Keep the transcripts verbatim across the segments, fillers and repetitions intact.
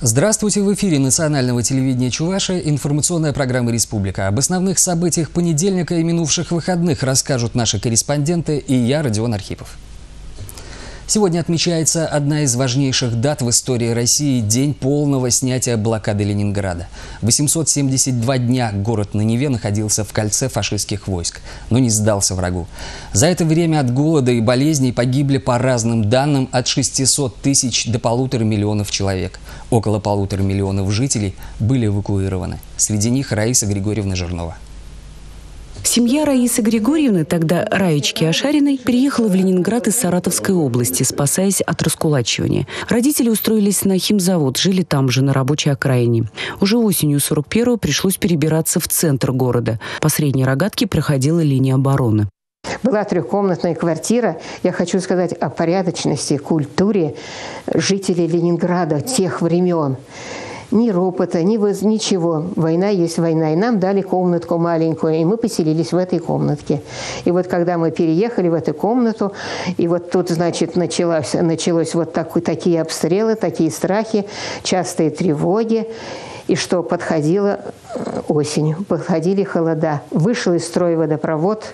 Здравствуйте! В эфире национального телевидения Чувашия информационная программа «Республика». Об основных событиях понедельника и минувших выходных расскажут наши корреспонденты и я, Родион Архипов. Сегодня отмечается одна из важнейших дат в истории России – день полного снятия блокады Ленинграда. восемьсот семьдесят два дня город на Неве находился в кольце фашистских войск, но не сдался врагу. За это время от голода и болезней погибли по разным данным от шестисот тысяч до полутора миллионов человек. Около полутора миллионов жителей были эвакуированы. Среди них Раиса Григорьевна Жирнова. Семья Раисы Григорьевны, тогда Раечки Ашариной, переехала в Ленинград из Саратовской области, спасаясь от раскулачивания. Родители устроились на химзавод, жили там же, на рабочей окраине. Уже осенью сорок первого пришлось перебираться в центр города. По Средней Рогатке проходила линия обороны. Была трехкомнатная квартира. Я хочу сказать о порядочности, культуре жителей Ленинграда тех времен. Ни ропота, ни воз, ничего. Война есть война. И нам дали комнатку маленькую, и мы поселились в этой комнатке. И вот когда мы переехали в эту комнату, и вот тут, значит, началось, началось вот так, такие обстрелы, такие страхи, частые тревоги. И что подходила осень, подходили холода. Вышел из строя водопровод.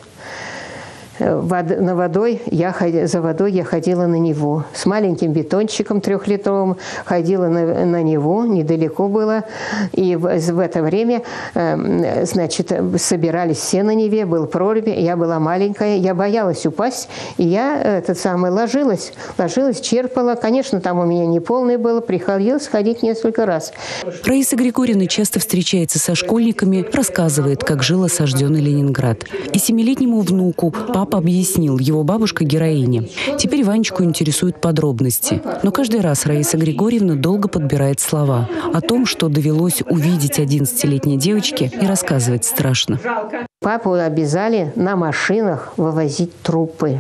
Вод, на водой я, за водой я ходила на Неву. С маленьким бетончиком трехлитровым ходила на, на Неву, недалеко было. И в, в это время, э, значит, собирались все на Неве, был прорубь, я была маленькая, я боялась упасть. И я, этот самый, ложилась, ложилась, черпала. Конечно, там у меня не полное было, приходилось ходить несколько раз. Раиса Григорьевна часто встречается со школьниками, рассказывает, как жил осажденный Ленинград. И семилетнему внуку папа объяснил, его бабушка героиня. Теперь Ванечку интересуют подробности. Но каждый раз Раиса Григорьевна долго подбирает слова. О том, что довелось увидеть одиннадцатилетней девочке, и рассказывать страшно. Папу обязали на машинах вывозить трупы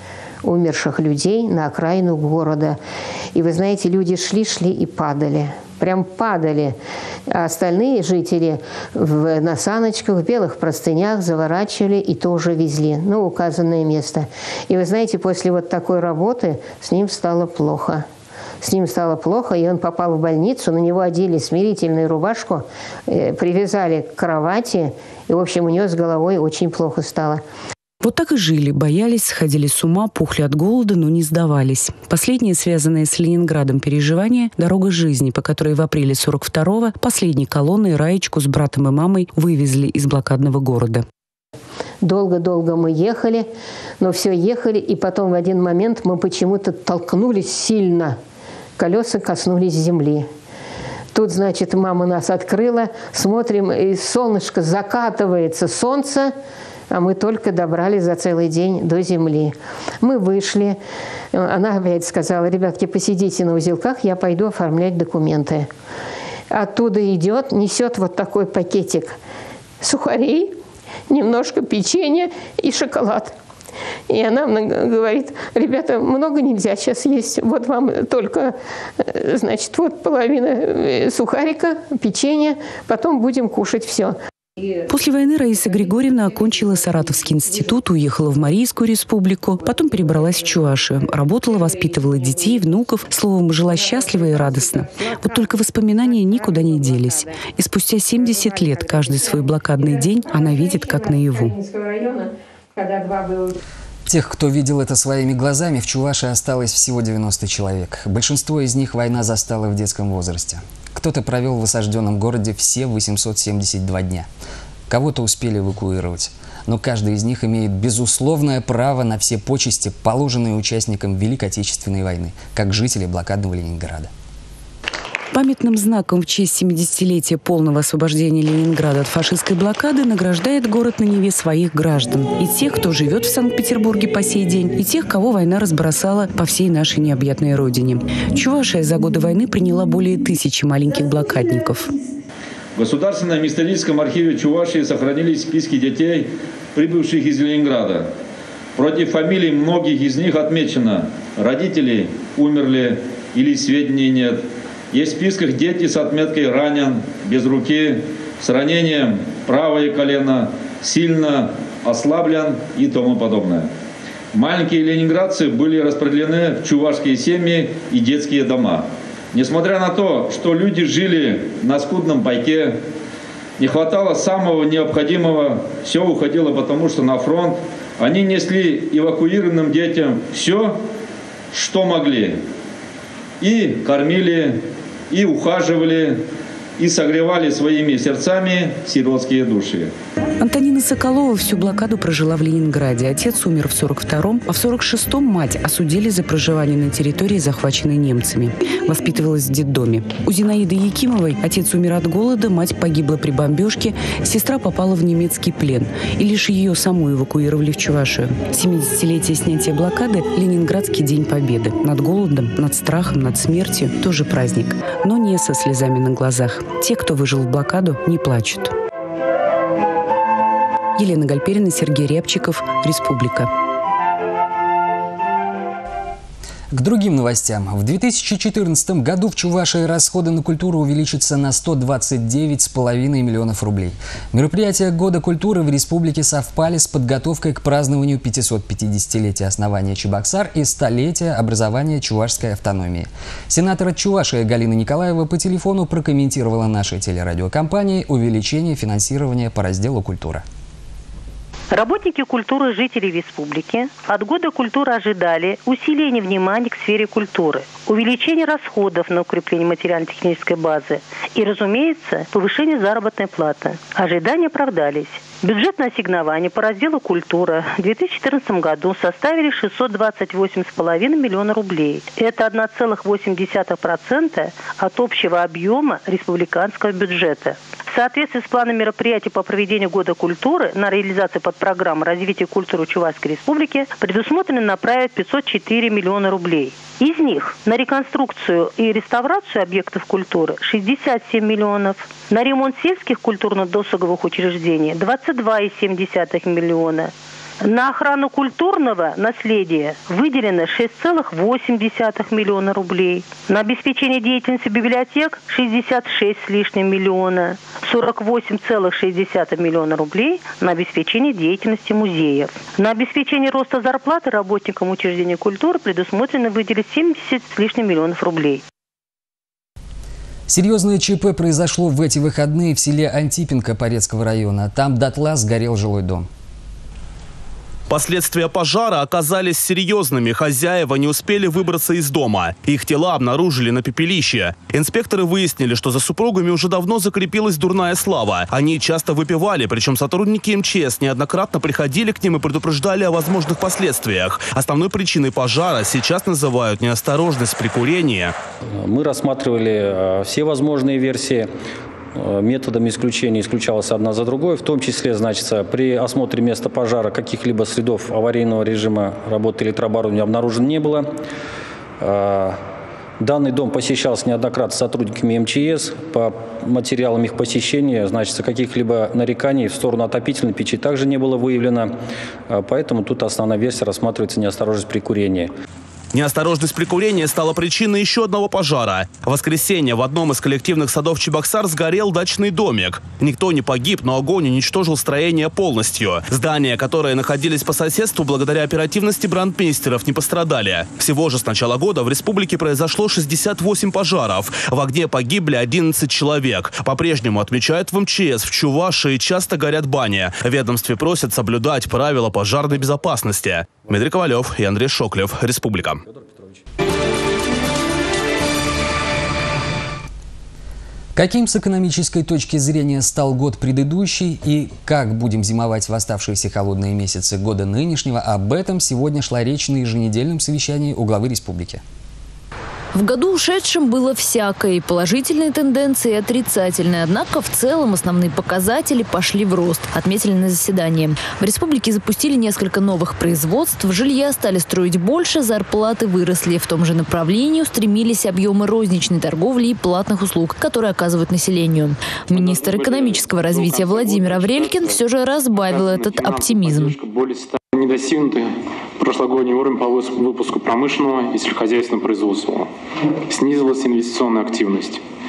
умерших людей на окраину города. И вы знаете, люди шли-шли и падали. Прям падали. А остальные жители в, на саночках, в белых простынях заворачивали и тоже везли на указанное место. И вы знаете, после вот такой работы с ним стало плохо. С ним стало плохо, и он попал в больницу, на него одели смирительную рубашку, э, привязали к кровати, и, в общем, у него с головой очень плохо стало. Вот так и жили, боялись, сходили с ума, пухли от голода, но не сдавались. Последнее, связанное с Ленинградом переживание – дорога жизни, по которой в апреле сорок второго последней колонной Раечку с братом и мамой вывезли из блокадного города. Долго-долго мы ехали, но все ехали, и потом в один момент мы почему-то толкнулись сильно. Колеса коснулись земли. Тут, значит, мама нас открыла, смотрим, и солнышко закатывается, солнце, а мы только добрались за целый день до земли. Мы вышли. Она опять сказала: ребятки, посидите на узелках, я пойду оформлять документы. Оттуда идет, несет вот такой пакетик сухарей, немножко печенья и шоколад. И она говорит: ребята, много нельзя сейчас есть, вот вам только, значит, вот половина сухарика, печенья, потом будем кушать все. После войны Раиса Григорьевна окончила Саратовский институт, уехала в Марийскую республику, потом перебралась в Чувашию. Работала, воспитывала детей, внуков, словом, жила счастливо и радостно. Вот только воспоминания никуда не делись. И спустя семьдесят лет каждый свой блокадный день она видит как наяву. Тех, кто видел это своими глазами, в Чувашии осталось всего девяносто человек. Большинство из них война застала в детском возрасте. Кто-то провел в осажденном городе все восемьсот семьдесят два дня. Кого-то успели эвакуировать. Но каждый из них имеет безусловное право на все почести, положенные участникам Великой Отечественной войны, как жители блокадного Ленинграда. Памятным знаком в честь семидесятилетия полного освобождения Ленинграда от фашистской блокады награждает город на Неве своих граждан. И тех, кто живет в Санкт-Петербурге по сей день, и тех, кого война разбросала по всей нашей необъятной родине. Чувашия за годы войны приняла более тысячи маленьких блокадников. В Государственном историческом архиве Чувашии сохранились списки детей, прибывших из Ленинграда. Против фамилий многих из них отмечено: родители умерли или сведений нет. Есть в списках дети с отметкой «ранен», «без руки», с ранением правое колено, сильно ослаблен и тому подобное. Маленькие ленинградцы были распределены в чувашские семьи и детские дома. Несмотря на то, что люди жили на скудном пайке, не хватало самого необходимого, все уходило потому, что на фронт, они несли эвакуированным детям все, что могли. И кормили, и ухаживали, и согревали своими сердцами сиротские души. Антонина Соколова всю блокаду прожила в Ленинграде. Отец умер в сорок втором, а в сорок шестом мать осудили за проживание на территории, захваченной немцами. Воспитывалась в детдоме. У Зинаиды Якимовой отец умер от голода, мать погибла при бомбежке, сестра попала в немецкий плен. И лишь ее саму эвакуировали в Чувашию. семидесятилетие снятия блокады – Ленинградский день Победы. Над голодом, над страхом, над смертью – тоже праздник. Но не со слезами на глазах. Те, кто выжил в блокаду, не плачут. Елена Гальперина, Сергей Рябчиков, Республика. К другим новостям. В две тысячи четырнадцатом году в Чувашии расходы на культуру увеличатся на сто двадцать девять с половиной миллионов рублей. Мероприятия Года культуры в республике совпали с подготовкой к празднованию пятисотпятидесятилетия основания Чебоксар и столетия образования чувашской автономии. Сенатор от Чувашии Галина Николаева по телефону прокомментировала нашей телерадиокомпании увеличение финансирования по разделу «Культура». Работники культуры жителей республики от Года культуры ожидали усиления внимания к сфере культуры, увеличения расходов на укрепление материально-технической базы и, разумеется, повышение заработной платы. Ожидания оправдались. Бюджетные ассигнования по разделу «Культура» в две тысячи четырнадцатом году составили шестьсот двадцать восемь с половиной миллиона рублей. Это одна целых восемь десятых процента от общего объема республиканского бюджета. В соответствии с планом мероприятий по проведению Года культуры на реализацию подпрограммы развития культуры Чувашской республики предусмотрено направить пятьсот четыре миллиона рублей. Из них на реконструкцию и реставрацию объектов культуры шестьдесят семь миллионов, на ремонт сельских культурно-досуговых учреждений двадцать два и семь десятых миллиона. На охрану культурного наследия выделено шесть целых восемь десятых миллиона рублей. На обеспечение деятельности библиотек шестьдесят шесть с лишним миллиона. сорок восемь целых шесть десятых миллиона рублей на обеспечение деятельности музеев. На обеспечение роста зарплаты работникам учреждений культуры предусмотрено выделить семьдесят с лишним миллионов рублей. Серьезное ЧП произошло в эти выходные в селе Антипенко Порецкого района. Там дотла сгорел жилой дом. Последствия пожара оказались серьезными. Хозяева не успели выбраться из дома. Их тела обнаружили на пепелище. Инспекторы выяснили, что за супругами уже давно закрепилась дурная слава. Они часто выпивали, причем сотрудники эм че эс неоднократно приходили к ним и предупреждали о возможных последствиях. Основной причиной пожара сейчас называют неосторожность при курении. Мы рассматривали все возможные версии. Методами исключения исключалась одна за другой, в том числе, значит, при осмотре места пожара каких-либо следов аварийного режима работы электрооборудования обнаружено не было. Данный дом посещался неоднократно сотрудниками эм че эс. По материалам их посещения, значит, каких-либо нареканий в сторону отопительной печи также не было выявлено. Поэтому тут основная версия рассматривается неосторожность при курении. Неосторожность при курении стала причиной еще одного пожара. В воскресенье в одном из коллективных садов Чебоксар сгорел дачный домик. Никто не погиб, но огонь уничтожил строение полностью. Здания, которые находились по соседству, благодаря оперативности брандмейстеров, не пострадали. Всего же с начала года в республике произошло шестьдесят восемь пожаров. В огне погибли одиннадцать человек. По-прежнему, отмечают в эм че эс, в Чувашии часто горят бани. В ведомстве просят соблюдать правила пожарной безопасности. Дмитрий Ковалев и Андрей Шоклев. Республика. Каким с экономической точки зрения стал год предыдущий и как будем зимовать в оставшиеся холодные месяцы года нынешнего, об этом сегодня шла речь на еженедельном совещании у главы республики. В году ушедшем было всякое, и положительные тенденции, и отрицательные. Однако в целом основные показатели пошли в рост, отметили на заседании. В республике запустили несколько новых производств, жилья стали строить больше, зарплаты выросли. В том же направлении устремились объемы розничной торговли и платных услуг, которые оказывают населению. Министр экономического развития Владимир Аврелькин все же разбавил этот оптимизм. Не достигнутый прошлогодний уровень по выпуску промышленного и сельскохозяйственного производства. Снизилась инвестиционная активность.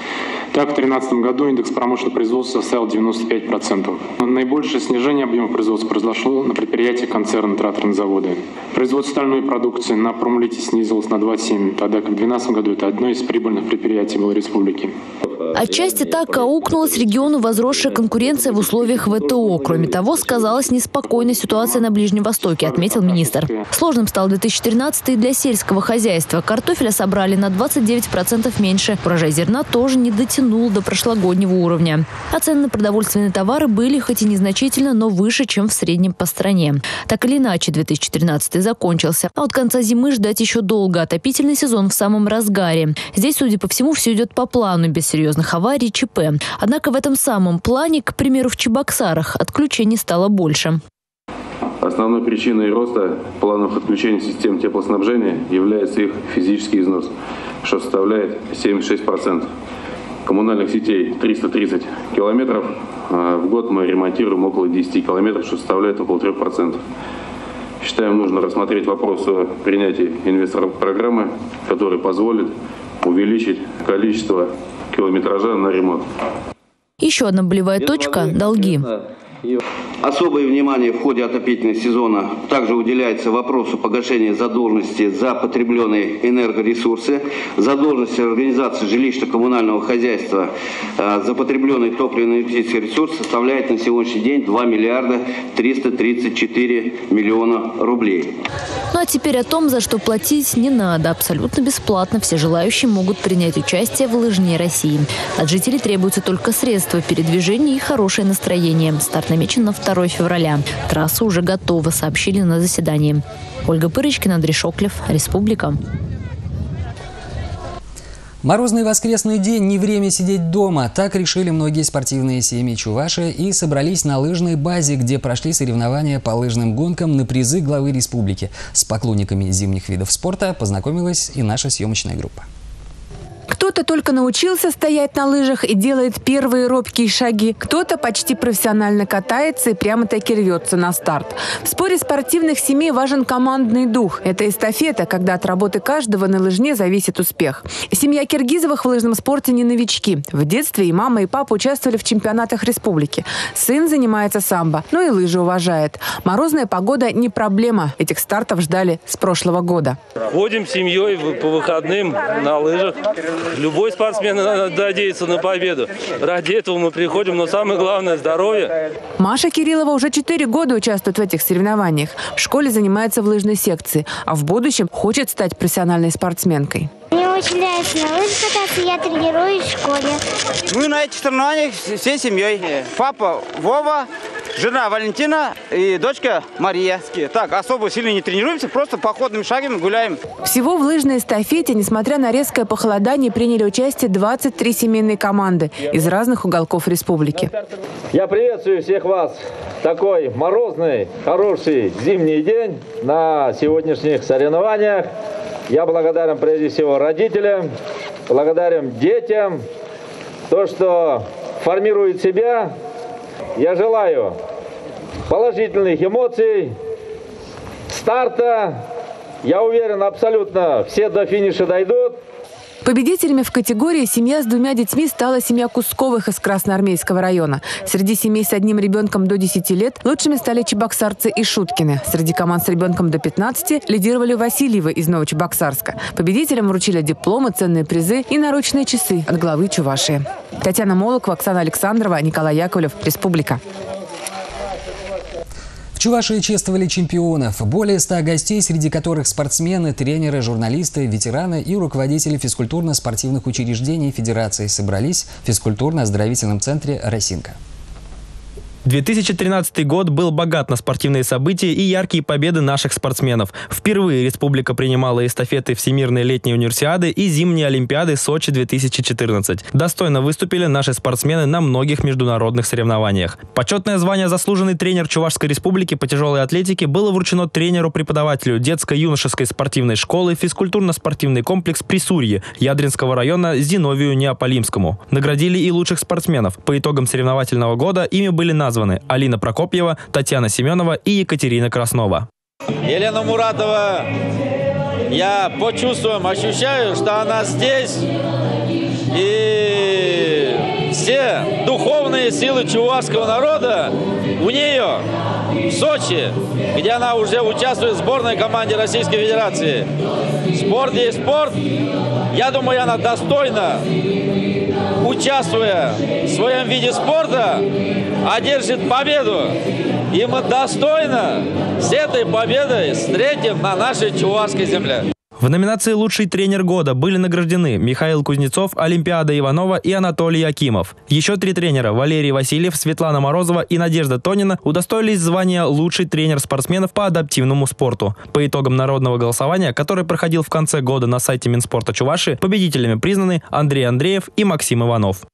Так, в две тысячи тринадцатом году индекс промышленного производства составил девяносто пять процентов. Наибольшее снижение объема производства произошло на предприятиях концерна «Тракторные заводы». Производство стальной продукции на промлите снизилось на двадцать семь процентов, тогда как в две тысячи двенадцатом году это одно из прибыльных предприятий было республики. Отчасти так аукнулась региону возросшая конкуренция в условиях вэ тэ о. Кроме того, сказалась неспокойная ситуация на Ближнем Востоке, отметил министр. Сложным стал две тысячи тринадцатый и для сельского хозяйства. Картофеля собрали на двадцать девять процентов меньше. Урожай зерна тоже не дотянул до прошлогоднего уровня. А цены на продовольственные товары были хоть и незначительно, но выше, чем в среднем по стране. Так или иначе, две тысячи тринадцатый закончился. А от конца зимы ждать еще долго. Отопительный сезон в самом разгаре. Здесь, судя по всему, все идет по плану, без серьезных аварий, че пэ. Однако в этом самом плане, к примеру, в Чебоксарах, отключений стало больше. Основной причиной роста плановых отключений систем теплоснабжения является их физический износ, что составляет семьдесят шесть процентов. Коммунальных сетей триста тридцать километров. В год мы ремонтируем около десяти километров, что составляет около трёх процентов. Считаем, нужно рассмотреть вопрос о принятии инвесторов программы, который позволит увеличить количество километража на ремонт. Еще одна болевая точка – долги. Особое внимание в ходе отопительного сезона также уделяется вопросу погашения задолженности за потребленные энергоресурсы, задолженности организации жилищно-коммунального хозяйства за потребленный топливно-энергетический ресурс составляет на сегодняшний день два миллиарда триста тридцать четыре миллиона рублей. Ну а теперь о том, за что платить не надо. Абсолютно бесплатно все желающие могут принять участие в лыжне России. От жителей требуются только средства передвижения и хорошее настроение. Старт намечен на второе февраля. Трасса уже готова, сообщили на заседании. Ольга Пырочкина, Андрей Шоклев, Республика. Морозный воскресный день – не время сидеть дома. Так решили многие спортивные семьи Чувашии и собрались на лыжной базе, где прошли соревнования по лыжным гонкам на призы главы республики. С поклонниками зимних видов спорта познакомилась и наша съемочная группа. Кто-то только научился стоять на лыжах и делает первые робкие шаги. Кто-то почти профессионально катается и прямо-таки рвется на старт. В споре спортивных семей важен командный дух. Это эстафета, когда от работы каждого на лыжне зависит успех. Семья Киргизовых в лыжном спорте не новички. В детстве и мама, и папа участвовали в чемпионатах республики. Сын занимается самбо, но и лыжи уважает. Морозная погода не проблема. Этих стартов ждали с прошлого года. Ходим с семьей по выходным на лыжах. Любой спортсмен надеется на победу. Ради этого мы приходим, но самое главное – здоровье. Маша Кириллова уже четыре года участвует в этих соревнованиях. В школе занимается в лыжной секции, а в будущем хочет стать профессиональной спортсменкой. Мне очень нравится на лыжах кататься, я тренируюсь в школе. Мы на этих соревнованиях всей семьей. Папа Вова, жена Валентина и дочка Мария. Так, особо сильно не тренируемся, просто походными шагами гуляем. Всего в лыжной эстафете, несмотря на резкое похолодание, приняли участие двадцать три семейные команды из разных уголков республики. Я приветствую всех вас в такой морозный, хороший зимний день на сегодняшних соревнованиях. Я благодарен прежде всего родителям, благодарен детям, то, что формирует себя. Я желаю положительных эмоций, старта. Я уверен, абсолютно все до финиша дойдут. Победителями в категории «Семья с двумя детьми» стала семья Кусковых из Красноармейского района. Среди семей с одним ребенком до десяти лет лучшими стали чебоксарцы и Шуткины. Среди команд с ребенком до пятнадцати лидировали Васильевы из Новочебоксарска. Победителям вручили дипломы, ценные призы и наручные часы от главы Чувашии. Татьяна Молокова, Оксана Александрова, Николай Яковлев, Республика. В Чувашии чествовали чемпионов. Более ста гостей, среди которых спортсмены, тренеры, журналисты, ветераны и руководители физкультурно-спортивных учреждений Федерации собрались в физкультурно-оздоровительном центре «Росинка». две тысячи тринадцатый год был богат на спортивные события и яркие победы наших спортсменов. Впервые республика принимала эстафеты Всемирной летней универсиады и зимней олимпиады Сочи две тысячи четырнадцать. Достойно выступили наши спортсмены на многих международных соревнованиях. Почетное звание «Заслуженный тренер Чувашской республики по тяжелой атлетике» было вручено тренеру-преподавателю детско-юношеской спортивной школы физкультурно-спортивный комплекс «Присурье» Ядринского района Зиновию Неаполимскому. Наградили и лучших спортсменов. По итогам соревновательного года ими были названы Алина Прокопьева, Татьяна Семенова и Екатерина Краснова. Елена Муратова, я по чувствам ощущаю, что она здесь. И все духовные силы чувашского народа у нее в Сочи, где она уже участвует в сборной команде Российской Федерации. Спорт есть спорт. Я думаю, она достойно, участвуя в своем виде спорта, одержит победу. И мы достойно с этой победой встретим на нашей чувашской земле. В номинации «Лучший тренер года» были награждены Михаил Кузнецов, Олимпиада Иванова и Анатолий Якимов. Еще три тренера – Валерий Васильев, Светлана Морозова и Надежда Тонина – удостоились звания «Лучший тренер спортсменов по адаптивному спорту». По итогам народного голосования, который проходил в конце года на сайте Минспорта Чувашии, победителями признаны Андрей Андреев и Максим Иванов.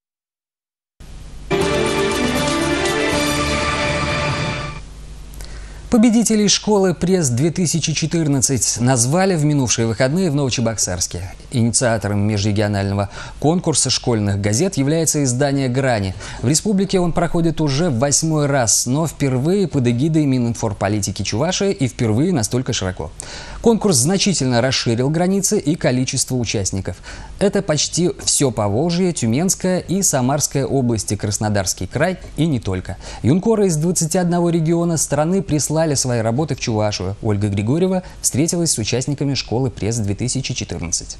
Победителей школы пресс-две тысячи четырнадцать назвали в минувшие выходные в Новочебоксарске. Инициатором межрегионального конкурса школьных газет является издание «Грани». В республике он проходит уже в восьмой раз, но впервые под эгидой Мининформполитики Чувашии и впервые настолько широко. Конкурс значительно расширил границы и количество участников. Это почти все Поволжье, Тюменская и Самарская области, Краснодарский край и не только. Юнкоры из двадцати одного региона страны прислали свои работы в Чувашию. Ольга Григорьева встретилась с участниками школы пресс-две тысячи четырнадцать.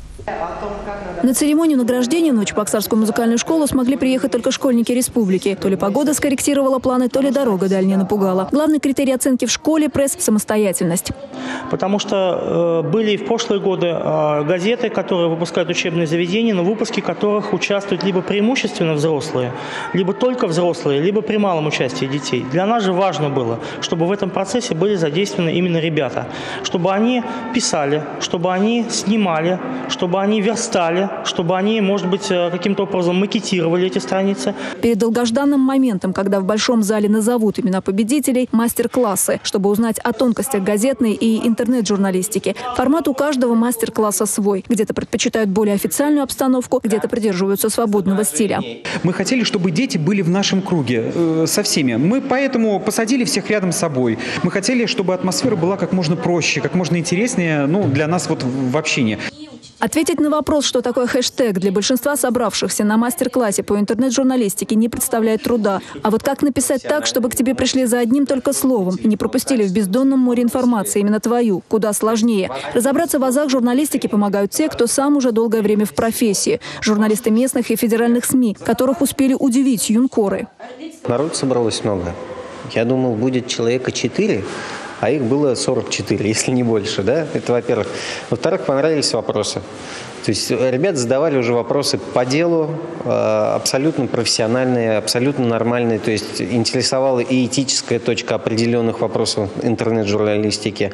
На церемонию награждения в Новочебоксарскую музыкальную школу смогли приехать только школьники республики. То ли погода скорректировала планы, то ли дорога дальняя напугала. Главный критерий оценки в школе – пресс – самостоятельность. Потому что э, были в прошлые годы э, газеты, которые выпускают учебные заведения, но в выпуске которых участвуют либо преимущественно взрослые, либо только взрослые, либо при малом участии детей. Для нас же важно было, чтобы в этом процессе были задействованы именно ребята. Чтобы они писали, чтобы они снимали, чтобы они верстали, чтобы они, может быть, каким-то образом макетировали эти страницы. Перед долгожданным моментом, когда в большом зале назовут имена победителей, мастер-классы, чтобы узнать о тонкостях газетной и интернет-журналистики. Формат у каждого мастер-класса свой. Где-то предпочитают более официальную обстановку, где-то придерживаются свободного стиля. Мы хотели, чтобы дети были в нашем круге э, со всеми. Мы поэтому посадили всех рядом с собой. Мы хотели, чтобы атмосфера была как можно проще, как можно интереснее, ну, для нас вот в общении. Ответить на вопрос, что такое хэштег, для большинства собравшихся на мастер-классе по интернет-журналистике не представляет труда. А вот как написать так, чтобы к тебе пришли за одним только словом и не пропустили в бездонном море информации именно твою, куда сложнее. Разобраться в азах журналистики помогают те, кто сам уже долгое время в профессии. Журналисты местных и федеральных СМИ, которых успели удивить юнкоры. Народ собралось много. Я думал, будет человека четыре. А их было сорок четыре, если не больше, да? Это, во-первых. Во-вторых, понравились вопросы. То есть ребята задавали уже вопросы по делу, абсолютно профессиональные, абсолютно нормальные. То есть интересовала и этическая точка определенных вопросов интернет-журналистики,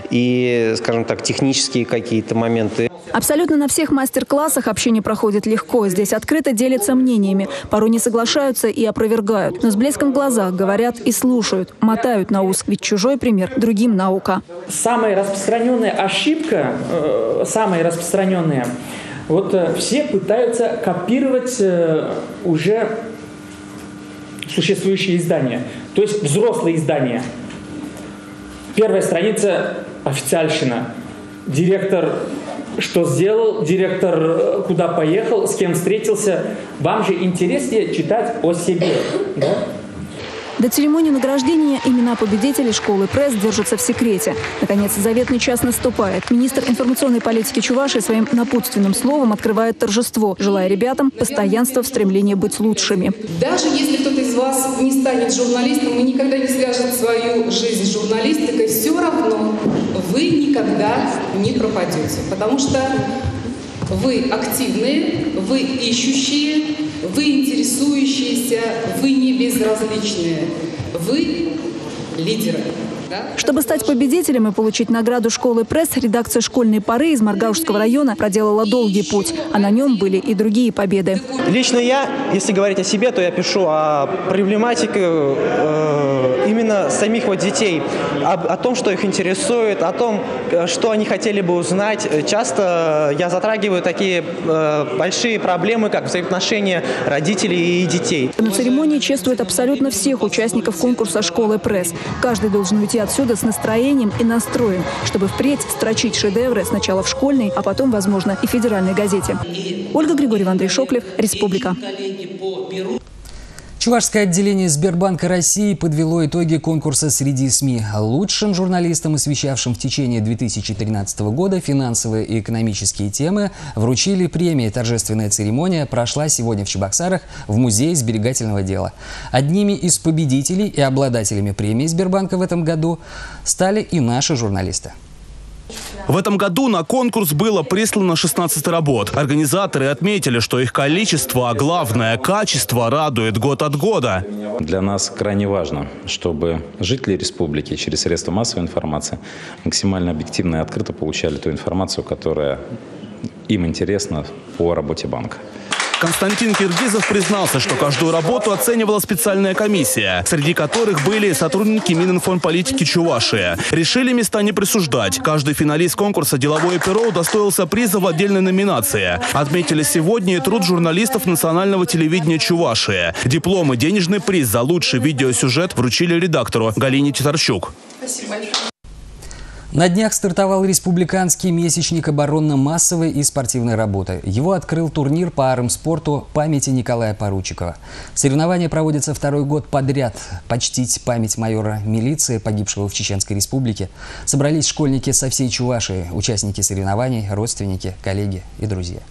и, скажем так, технические какие-то моменты. Абсолютно на всех мастер-классах общение проходит легко. Здесь открыто делятся мнениями. Порой не соглашаются и опровергают. Но с блеском в глазах говорят и слушают. Мотают на ус. Ведь чужой пример другим наука. Самая распространенная ошибка, э, самая распространенная, вот э, все пытаются копировать э, уже существующие издания. То есть взрослые издания. Первая страница – официальщина. Директор что сделал, директор куда поехал, с кем встретился. Вам же интереснее читать о себе, да? До церемонии награждения имена победителей школы пресс держатся в секрете. Наконец, заветный час наступает. Министр информационной политики Чувашии своим напутственным словом открывает торжество, желая ребятам постоянства в стремлении быть лучшими. Даже если кто-то из вас не станет журналистом и никогда не свяжет свою жизнь с журналистикой, все равно вы никогда не пропадете. Потому что вы активные, вы ищущие, вы интересующиеся, вы не безразличные, вы лидеры. Да? Чтобы стать победителем и получить награду школы пресс, редакция «Школьной поры» из Маргаушского района проделала долгий путь, а на нем были и другие победы. Лично я, если говорить о себе, то я пишу о проблематике э, именно самих вот детей, о, о том, что их интересует, о том, что они хотели бы узнать. Часто я затрагиваю такие э, большие проблемы, как взаимоотношения родителей и детей. На церемонии чествуют абсолютно всех участников конкурса «Школы пресс». Каждый должен уйти отсюда с настроением и настроем, чтобы впредь строчить шедевры сначала в школьной, а потом, возможно, и федеральной газете. Ольга Григорьева, Андрей Шоклев, Республика. Чувашское отделение Сбербанка России подвело итоги конкурса среди СМИ. Лучшим журналистам, освещавшим в течение две тысячи тринадцатого года финансовые и экономические темы, вручили премии. Торжественная церемония прошла сегодня в Чебоксарах в Музее сберегательного дела. Одними из победителей и обладателями премии Сбербанка в этом году стали и наши журналисты. В этом году на конкурс было прислано шестнадцать работ. Организаторы отметили, что их количество, а главное качество радует год от года. Для нас крайне важно, чтобы жители республики через средства массовой информации максимально объективно и открыто получали ту информацию, которая им интересна по работе банка. Константин Киргизов признался, что каждую работу оценивала специальная комиссия, среди которых были сотрудники Мининформполитики Чувашии. Решили места не присуждать. Каждый финалист конкурса «Деловое перо» удостоился приза в отдельной номинации. Отметили сегодня и труд журналистов национального телевидения Чувашии. Диплом и денежный приз за лучший видеосюжет вручили редактору Галине Титарчук. Спасибо большое. На днях стартовал республиканский месячник оборонно-массовой и спортивной работы. Его открыл турнир по армспорту памяти Николая Поручикова. Соревнования проводятся второй год подряд. Почтить память майора милиции, погибшего в Чеченской Республике, собрались школьники со всей Чувашии, участники соревнований, родственники, коллеги и друзья.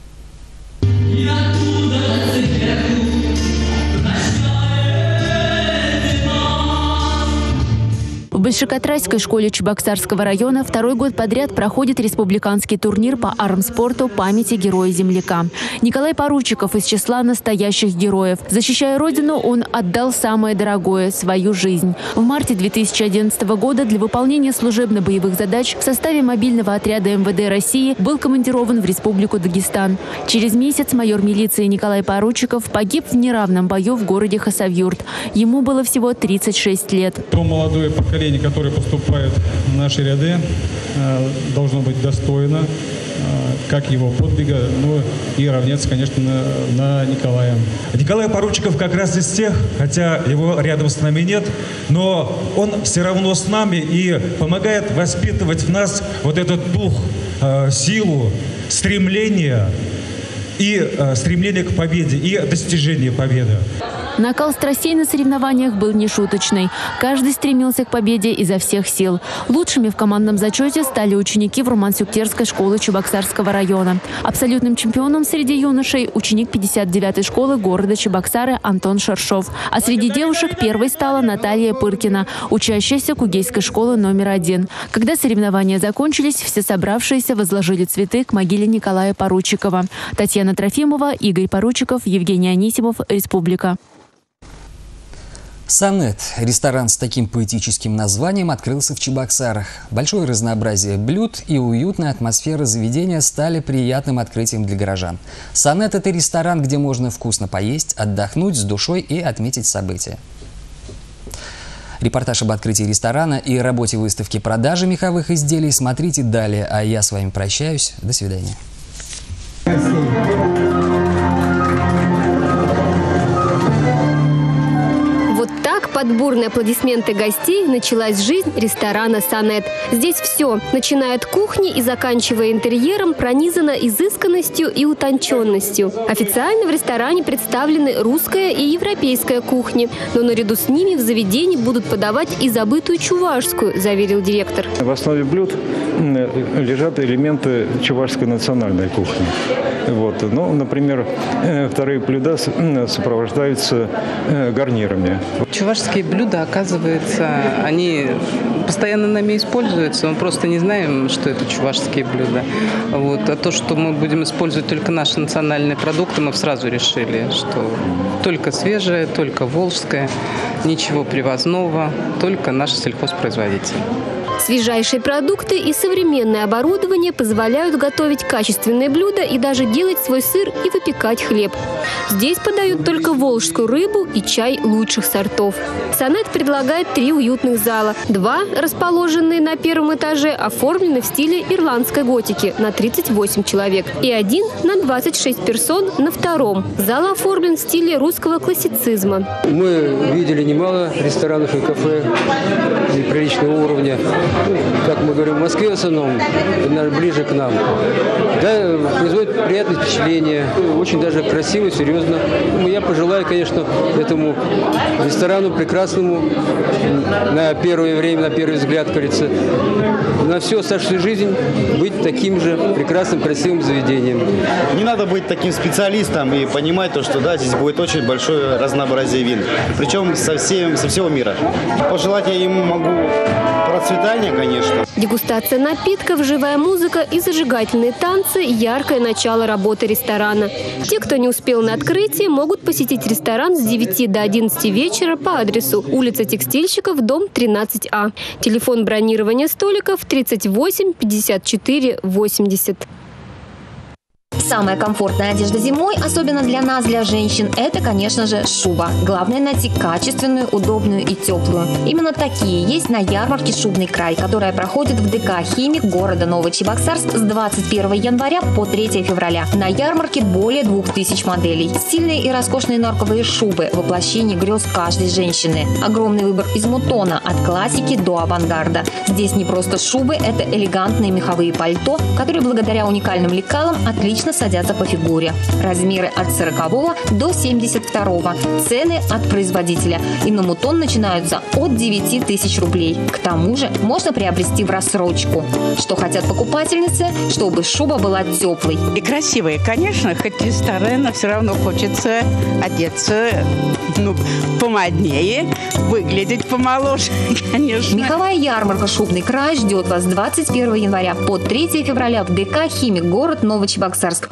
В Большекотрайской школе Чебоксарского района второй год подряд проходит республиканский турнир по армспорту памяти героя-земляка. Николай Поручиков из числа настоящих героев. Защищая родину, он отдал самое дорогое – свою жизнь. В марте две тысячи одиннадцатого года для выполнения служебно-боевых задач в составе мобильного отряда эм вэ дэ России был командирован в Республику Дагестан. Через месяц майор милиции Николай Поручиков погиб в неравном бою в городе Хасавюрт. Ему было всего тридцать шесть лет. То молодое поколение, которые поступают в наши ряды, должно быть достойно как его подвига, ну и равняться, конечно, на, на Николая. Николай Поручиков как раз из тех, хотя его рядом с нами нет, но он все равно с нами и помогает воспитывать в нас вот этот дух, силу, стремление и стремление к победе, и достижение победы. Накал страстей на соревнованиях был нешуточный. Каждый стремился к победе изо всех сил. Лучшими в командном зачете стали ученики Вурмансюктерской школы Чебоксарского района. Абсолютным чемпионом среди юношей – ученик пятьдесят девятой школы города Чебоксары Антон Шершов. А среди девушек первой стала Наталья Пыркина, учащаяся Кугейской школы номер один. Когда соревнования закончились, все собравшиеся возложили цветы к могиле Николая Поручикова. Татьяна Трофимова, Игорь Поручиков, Евгений Анисимов, Республика. «Сонет» – ресторан с таким поэтическим названием открылся в Чебоксарах. Большое разнообразие блюд и уютная атмосфера заведения стали приятным открытием для горожан. «Сонет» – это ресторан, где можно вкусно поесть, отдохнуть с душой и отметить события. Репортаж об открытии ресторана и работе выставки продажи меховых изделий смотрите далее. А я с вами прощаюсь. До свидания. Под бурные аплодисменты гостей началась жизнь ресторана «Сонет». Здесь все, начиная от кухни и заканчивая интерьером, пронизано изысканностью и утонченностью. Официально в ресторане представлены русская и европейская кухни, но наряду с ними в заведении будут подавать и забытую чувашскую, заверил директор. В основе блюд лежат элементы чувашской национальной кухни. Вот. Ну, например, вторые блюда сопровождаются гарнирами. Чувашские блюда, оказывается, они постоянно нами используются. Мы просто не знаем, что это чувашские блюда. Вот. А то, что мы будем использовать только наши национальные продукты, мы сразу решили, что только свежее, только волжское, ничего привозного, только наши сельхозпроизводители. Свежайшие продукты и современное оборудование позволяют готовить качественные блюда и даже делать свой сыр и выпекать хлеб. Здесь подают только волжскую рыбу и чай лучших сортов. Сонет предлагает три уютных зала. Два, расположенные на первом этаже, оформлены в стиле ирландской готики на тридцать восемь человек. И один на двадцать шесть персон на втором. Зал оформлен в стиле русского классицизма. Мы видели немало ресторанов и кафе приличного уровня. Как мы говорим, в Москве в основном, ближе к нам. Да, производит приятное впечатление. Очень даже красиво, серьезно. Я пожелаю, конечно, этому ресторану прекрасному на первое время, на первый взгляд, как говорится, на всю оставшуюся жизнь быть таким же прекрасным, красивым заведением. Не надо быть таким специалистом и понимать то, что да, здесь будет очень большое разнообразие вин. Причем со, всем, со всего мира. Пожелать я ему могу процветания, конечно. Дегустация напитков, живая музыка и зажигательные танцы – яркое начало работы ресторана. Те, кто не успел на открытие, могут посетить ресторан с девяти до одиннадцати вечера по адресу улица Текстильщиков, дом тринадцать А. Телефон бронирования столиков тридцать восемь пятьдесят четыре восемьдесят. Самая комфортная одежда зимой, особенно для нас, для женщин, это, конечно же, шуба. Главное найти качественную, удобную и теплую. Именно такие есть на ярмарке «Шубный край», которая проходит в ДК «Химик» города Новочебоксарск с двадцать первого января по третьего февраля. На ярмарке более двух тысяч моделей. Стильные и роскошные норковые шубы – воплощение грез каждой женщины. Огромный выбор из мутона, от классики до авангарда. Здесь не просто шубы, это элегантные меховые пальто, которые благодаря уникальным лекалам отлично садятся по фигуре. Размеры от сорокового до семьдесят второго. Цены от производителя. И на мутон начинаются от девяти тысяч рублей. К тому же можно приобрести в рассрочку. Что хотят покупательницы? Чтобы шуба была теплой. И красивые. Конечно, хоть и старая, но все равно хочется одеться ну, помоднее, выглядеть помоложе, конечно. Меховая ярмарка «Шубный край» ждет вас двадцать первого января по третьего февраля в ДК «Химик», город Новочебоксарск.